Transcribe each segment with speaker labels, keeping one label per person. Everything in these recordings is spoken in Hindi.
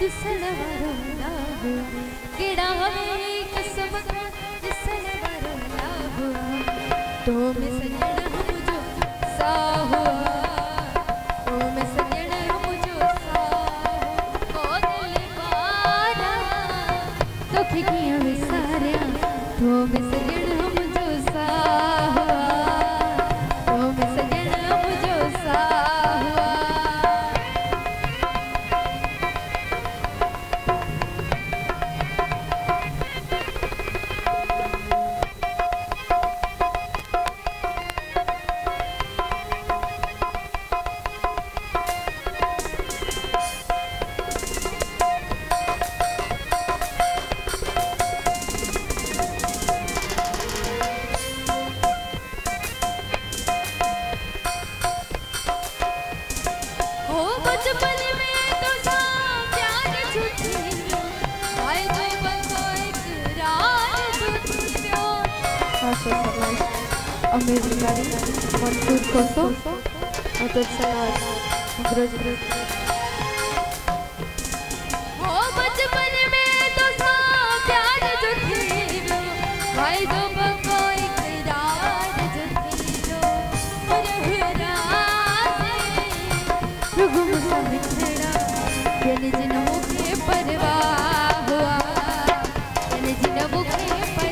Speaker 1: दिसण वारो लाभ केड़ा हवे कसम दिसण वारो लाभ तो में सजण मुझो साहो तो में सजण मुझो साहो ओ दिल बारा तो खिकियां विसारिया तो में सजण मुझो साहो तो में सजण मुझो Saho Amazing Gari, one food also, method salad, grocery. वो बचपन में तो सब प्यार जो थी लो, भाई दो बंगो इकरार जो थी लो, रुगुम सा बिछड़ा, यानी जिन्हों के परवाह हुआ, यानी जिन्हों के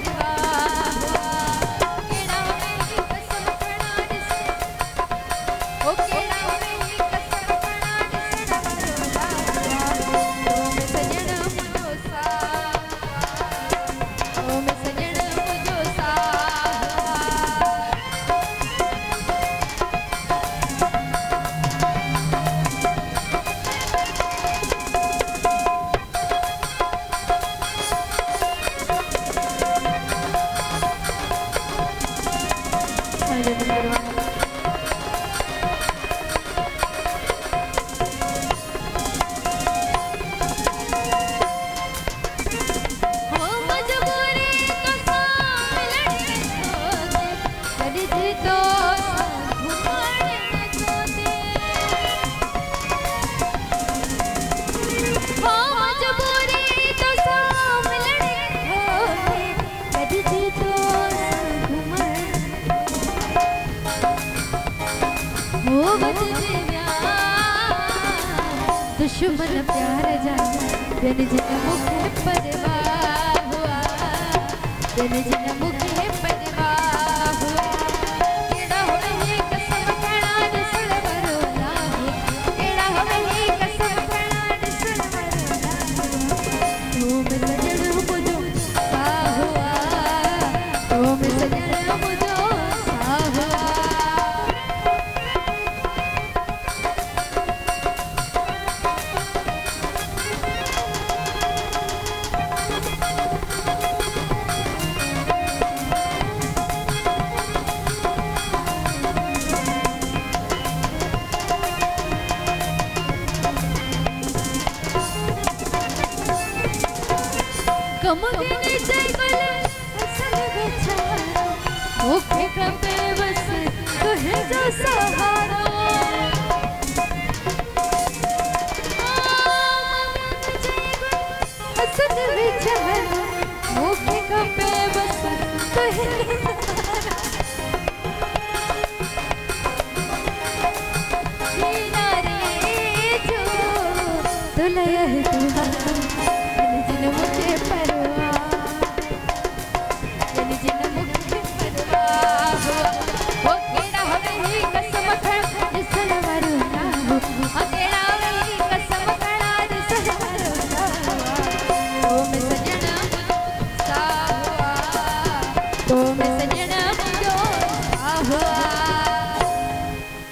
Speaker 1: दुश्मन प्यार जाना बिन जिन मुखे परवाह हुआ बिन जिन मुखे परवाह हुआ केड़ा होवे कसम खाना दिसण वारो लाभ केड़ा होवे कसम खाना दिसण वारो लाभ तो में सजण मुझो साहुआ तो में सजण मुझो साहुआ कमगने जगल असल बेचारा मुखे खपे बस तुहे जो सहारा असल बेचारा मुखे खपे बस तुहे सहारा रे जो दुलया है तुहारा जिन मुझे तो मैं सजन